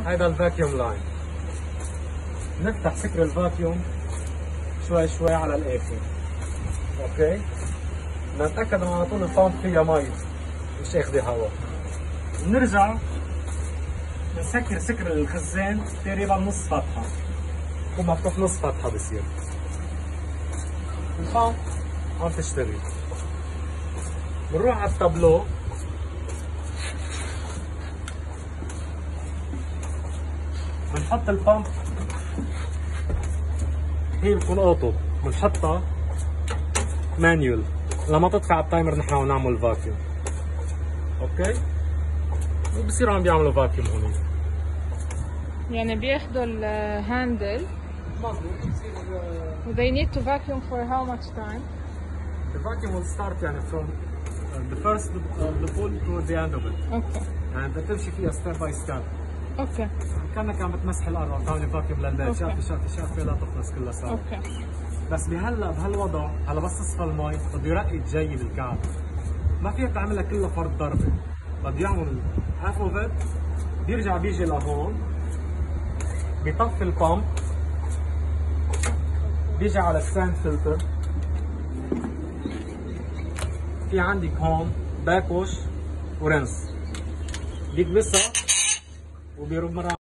هيدا الفاكيوم لاين. نفتح سكر الفاكيوم شوي شوي على الاخر. اوكي، نتاكد انه على طول البامب فيها مي مش اخذه هواء. بنرجع بنسكر سكر الخزان تقريبا نص فتحه، يكون مفتوح نص فتحه بصير. البامب عم تشتغل. بنروح على التابلو، بنحط البامب، هي بتكون اوتو، بنحطها مانيول لما تطفي التايمر نحن ونعمل فاكيوم. اوكي، وبصيروا عم بيعملوا فاكيوم هون. يعني بياخدوا الهاندل مظبوط. they need to vacuum for how much time? The vacuum will start يعني from the first of the pull to the end of it. اوكي. يعني بدك تمشي فيها ستيب باي ستيب. اوكي. كانك عم بتمسح الارض عم تعملي فاكيوم للبيت، شافي شافي شافي لا تخلص كلها سوا. اوكي. بس بهالوضع هلا بس تصفى المي بده يرقي جاي بالكعب. ما فيك تعملها كلها فرد ضربه، بده يعمل هاف اوف ات، بيرجع بيجي لهون، بيطفي البامب، بيجي على الساند فلتر. في عندك هون باكوش ورنس، بيكبسها وبيرمرها